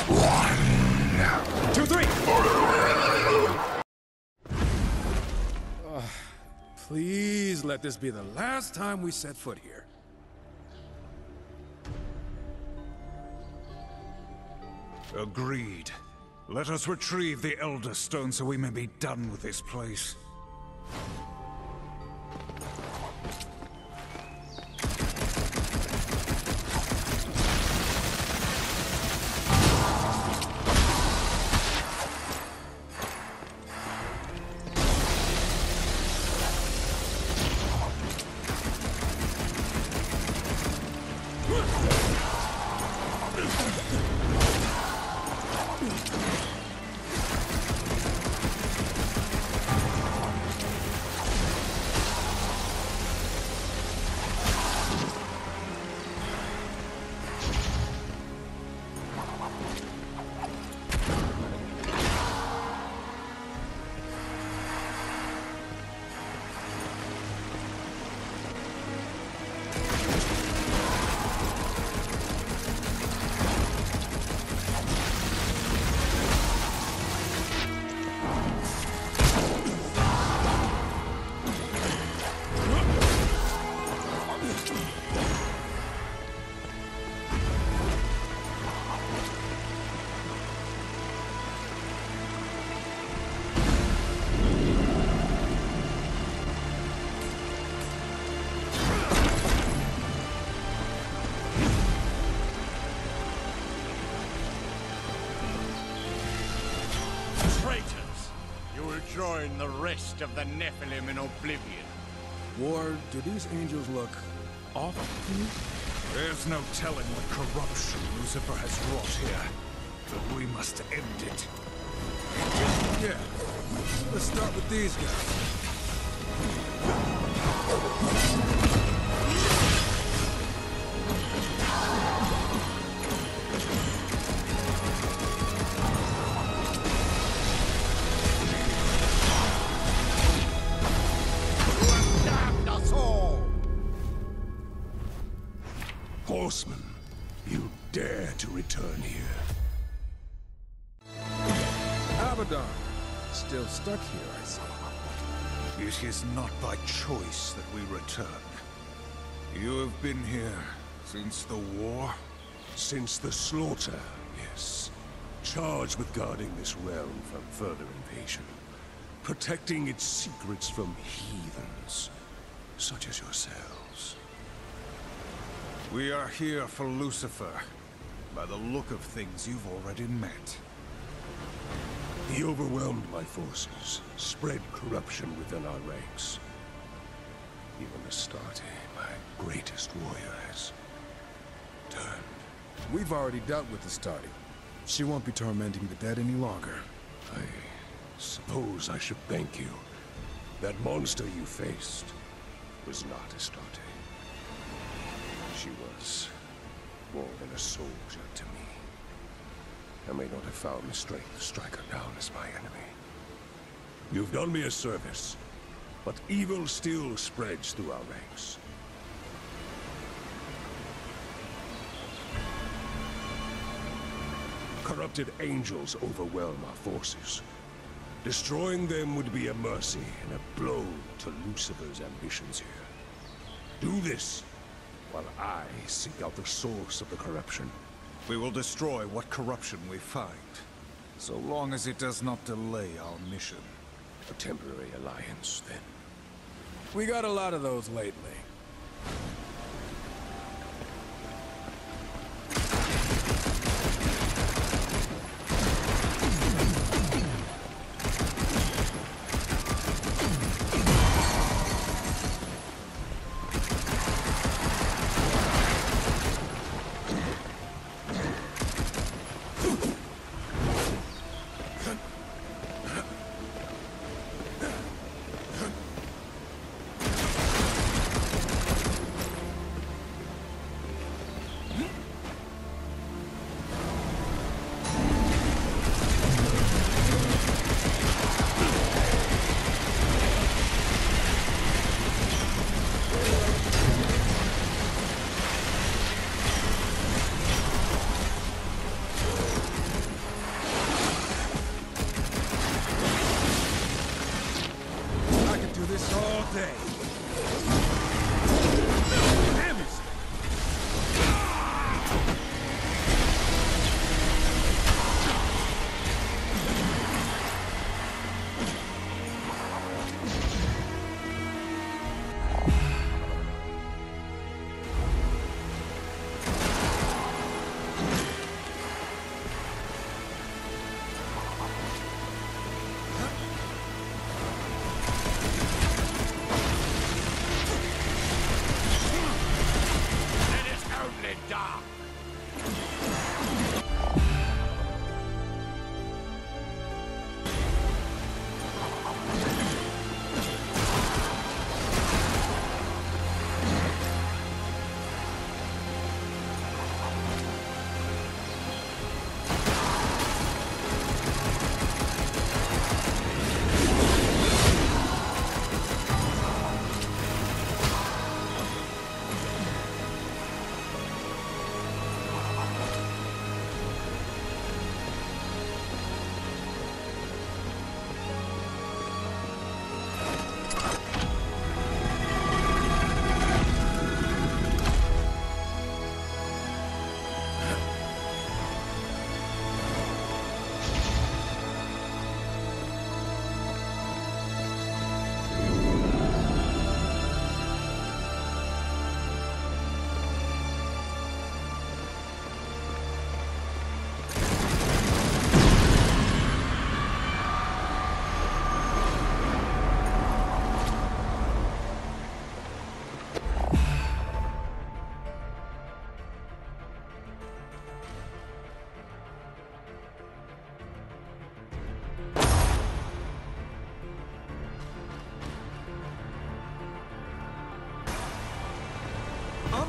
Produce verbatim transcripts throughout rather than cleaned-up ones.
One, two, three. Uh, please let this be the last time we set foot here. Agreed. Let us retrieve the Elder Stone so we may be done with this place. Join the rest of the Nephilim in oblivion. Ward, do these angels look off to you? There's no telling what corruption Lucifer has wrought here, but we must end it. Yeah. Let's start with these guys. Horseman, you dare to return here. Abaddon, still stuck here, I see. It is not by choice that we return. You have been here since the war? Since the slaughter, yes. Charged with guarding this realm from further invasion. Protecting its secrets from heathens, such as yourselves. We are here for Lucifer. By the look of things, you've already met. He overwhelmed my forces, spread corruption within our ranks. Even Astarte, my greatest warrior, has turned. We've already dealt with Astarte. She won't be tormenting the dead any longer. I suppose I should thank you. That monster you faced was not Astarte. She was more than a soldier to me. I may not have found the strength to strike her down as my enemy. You've done me a service, but evil still spreads through our ranks. Corrupted angels overwhelm our forces. Destroying them would be a mercy and a blow to Lucifer's ambitions here. Do this, while I seek out the source of the corruption. We will destroy what corruption we find, so long as it does not delay our mission. A temporary alliance, then. We got a lot of those lately.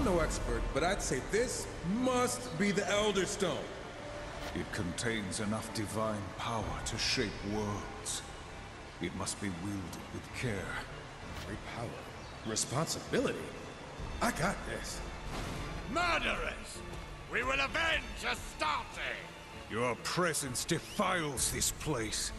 I'm no expert, but I'd say this must be the Elder Stone. It contains enough divine power to shape worlds. It must be wielded with care. Great power. Responsibility. I got this. Murderers! We will avenge Astarte! Your presence defiles this place.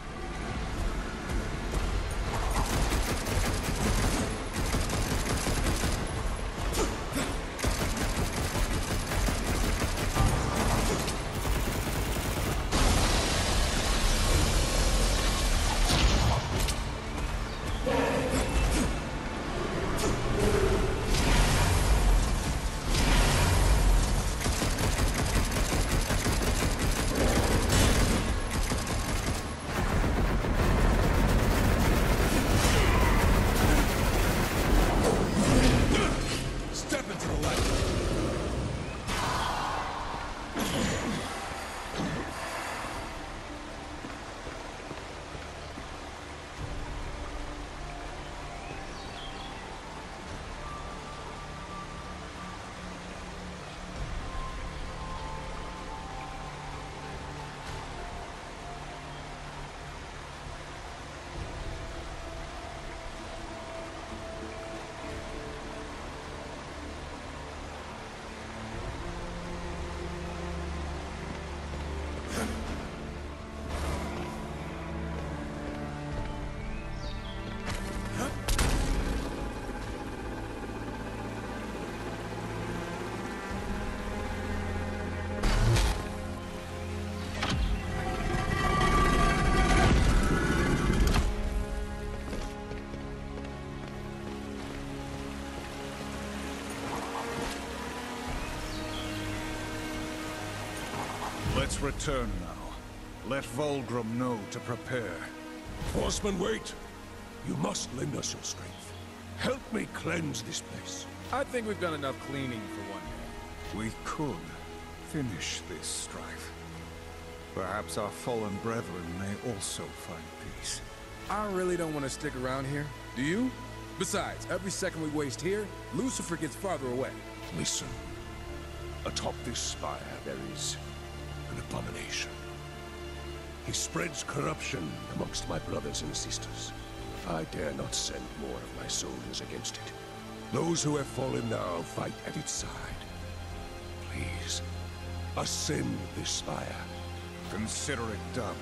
Let's return now. Let Vulgrim know to prepare. Horseman, wait! You must lend us your strength. Help me cleanse this place. I think we've done enough cleaning for one day. We could finish this strife. Perhaps our fallen brethren may also find peace. I really don't want to stick around here. Do you? Besides, every second we waste here, Lucifer gets farther away. Listen. Atop this spire there is an abomination. He spreads corruption amongst my brothers and sisters. I dare not send more of my soldiers against it. Those who have fallen now fight at its side. Please, ascend this spire. Consider it done.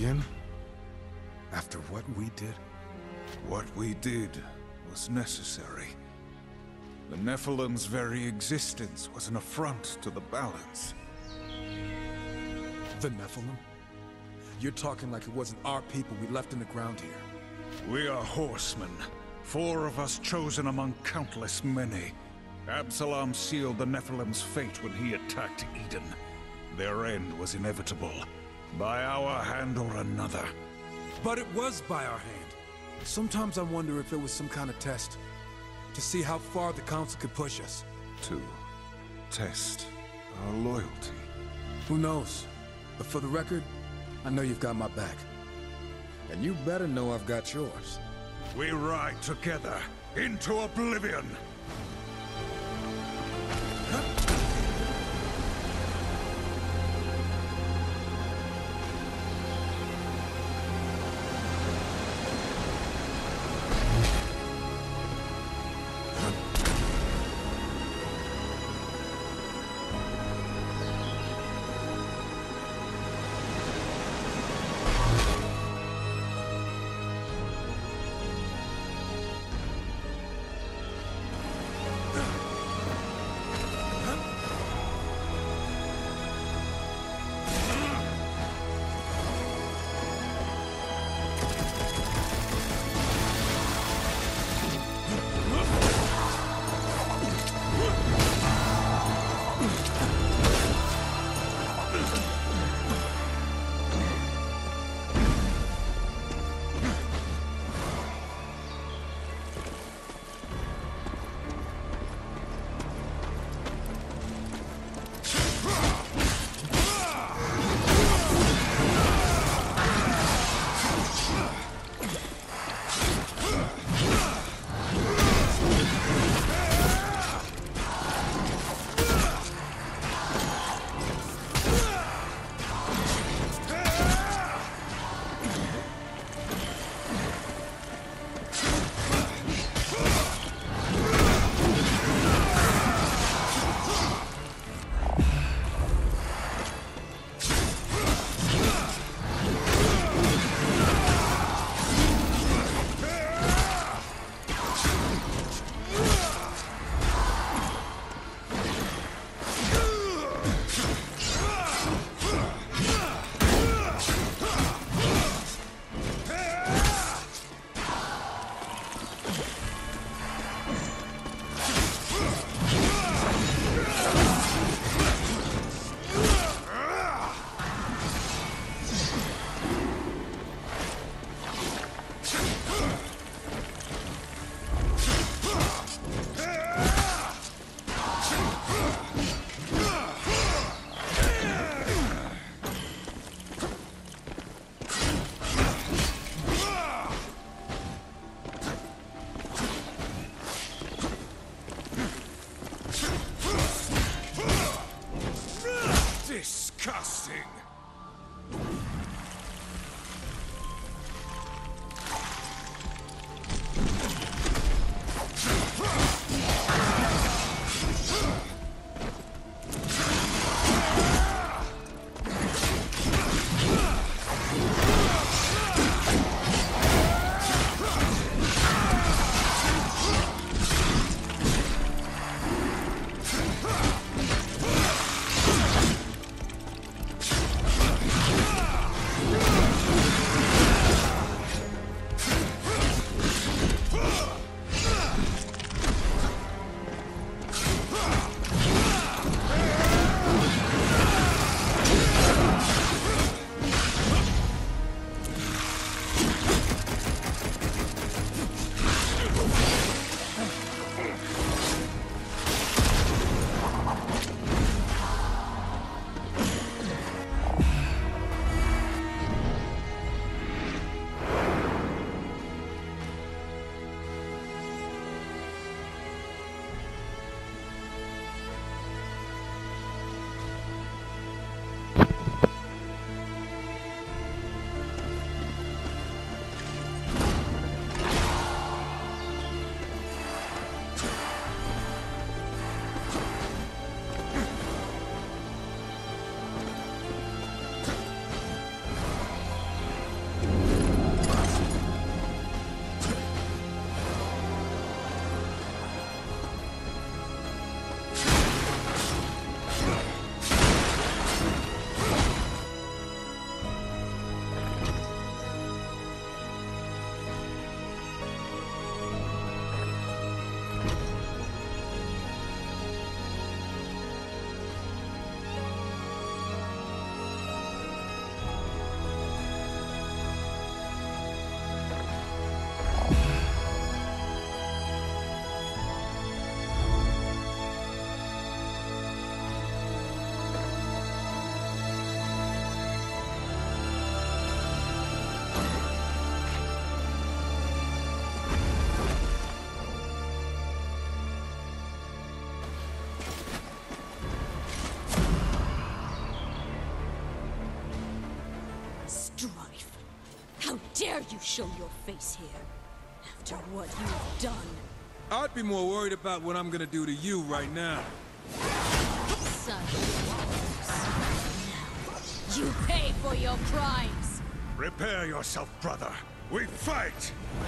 Again? After what we did? What we did was necessary. The Nephilim's very existence was an affront to the balance. The Nephilim? You're talking like it wasn't our people we left in the ground here. We are horsemen. Four of us chosen among countless many. Absalom sealed the Nephilim's fate when he attacked Eden. Their end was inevitable. By our hand or another. But it was by our hand. Sometimes I wonder if it was some kind of test. To see how far the Council could push us. To test our loyalty. Who knows? But for the record, I know you've got my back. And you better know I've got yours. We ride together into oblivion! Disgusting! dare you show your face here? After what you've done. I'd be more worried about what I'm gonna do to you right now. Such words. Now, you pay for your crimes! Prepare yourself, brother. We fight!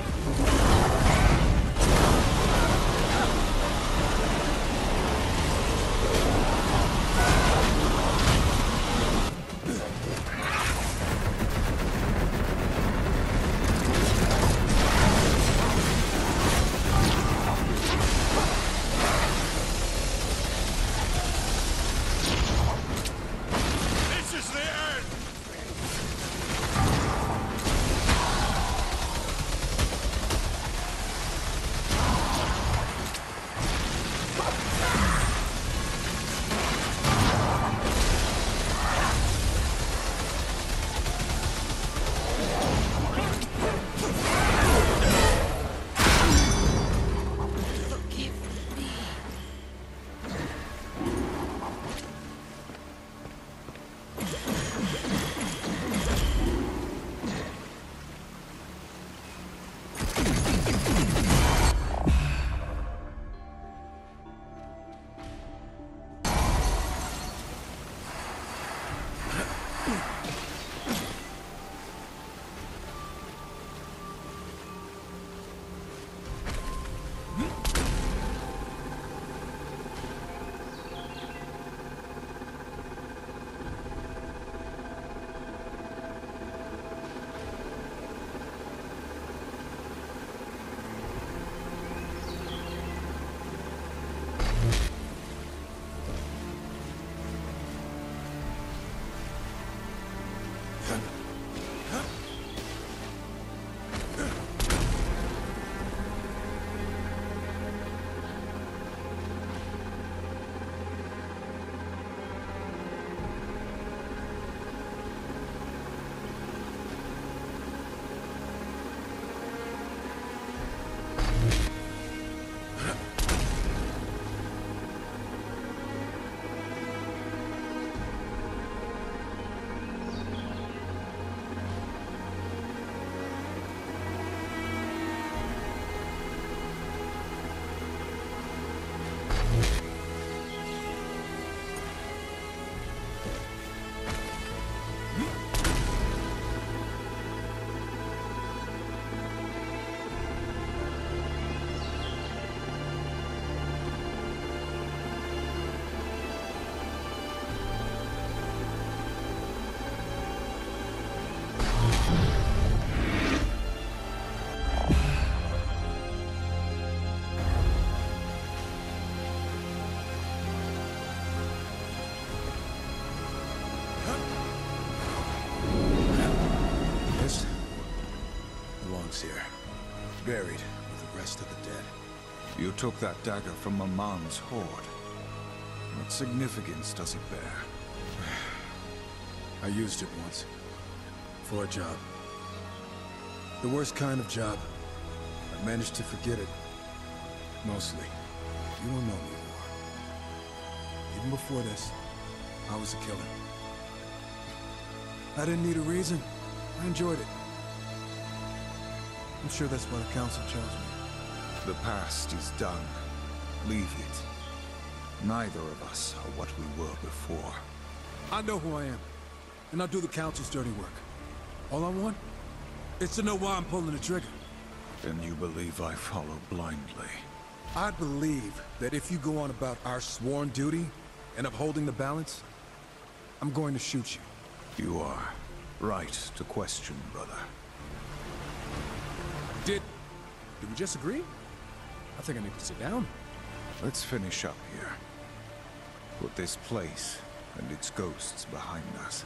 Here, buried with the rest of the dead. You took that dagger from Maman's hoard. What significance does it bear? I used it once. For a job. The worst kind of job. I managed to forget it. Mostly. You don't know me anymore. Even before this, I was a killer. I didn't need a reason. I enjoyed it. I'm sure that's why the Council chose me. The past is done. Leave it. Neither of us are what we were before. I know who I am, and I'll do the Council's dirty work. All I want is to know why I'm pulling the trigger. And you believe I follow blindly? I believe that if you go on about our sworn duty and upholding the balance, I'm going to shoot you. You are right to question, brother. Did... did we just agree? I think I need to sit down. Let's finish up here. Put this place and its ghosts behind us.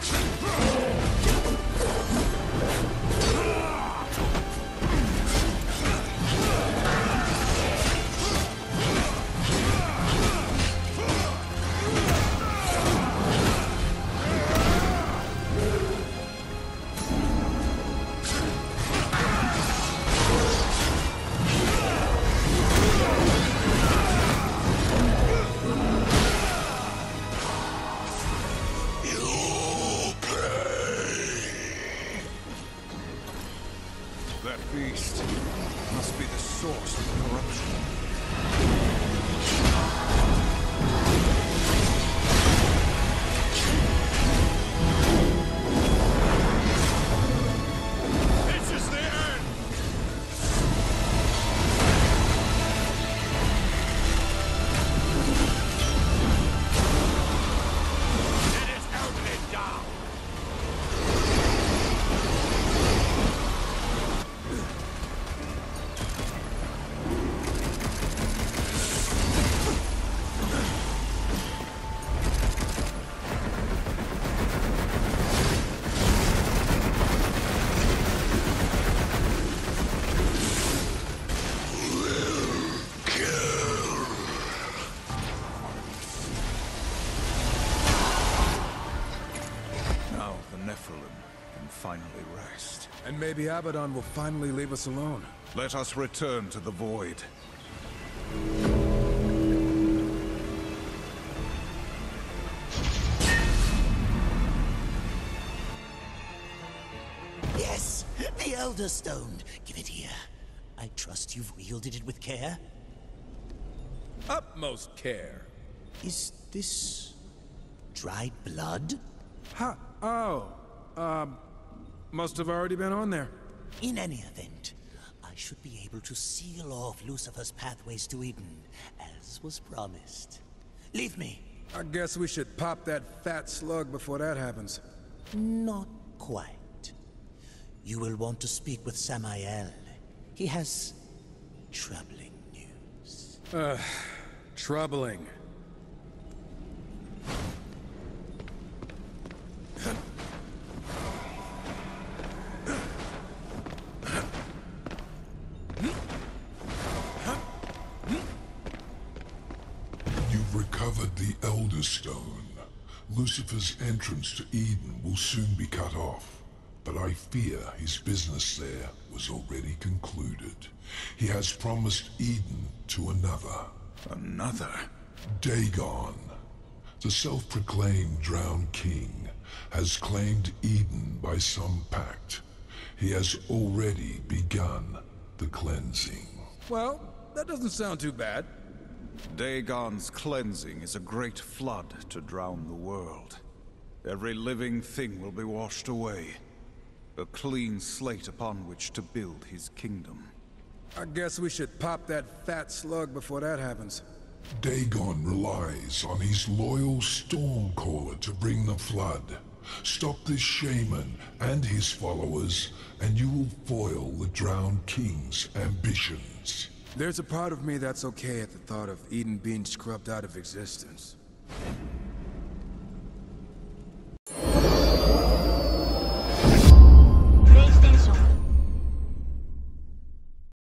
That beast must be the source of the corruption. This is the end! Let his outlet down! Now the Nephilim can finally rest. And maybe Abaddon will finally leave us alone. Let us return to the Void. Yes, the Elder Stone. Give it here. I trust you've wielded it with care. Utmost care. Is this dried blood? Ha! Oh, um, must have already been on there. In any event, I should be able to seal off Lucifer's pathways to Eden, as was promised. Leave me. I guess we should pop that fat slug before that happens. Not quite. You will want to speak with Samael. He has troubling news. Uh, troubling. You've recovered the Elder Stone. Lucifer's entrance to Eden will soon be cut off, but I fear his business there was already concluded. He has promised Eden to another. Another? Dagon, the self-proclaimed drowned king, has claimed Eden by some pact. He has already begun the cleansing. Well, that doesn't sound too bad. Dagon's cleansing is a great flood to drown the world. Every living thing will be washed away. A clean slate upon which to build his kingdom. I guess we should pop that fat slug before that happens. Dagon relies on his loyal Stormcaller to bring the flood. Stop this shaman and his followers, and you will foil the drowned king's ambitions. There's a part of me that's okay at the thought of Eden being scrubbed out of existence.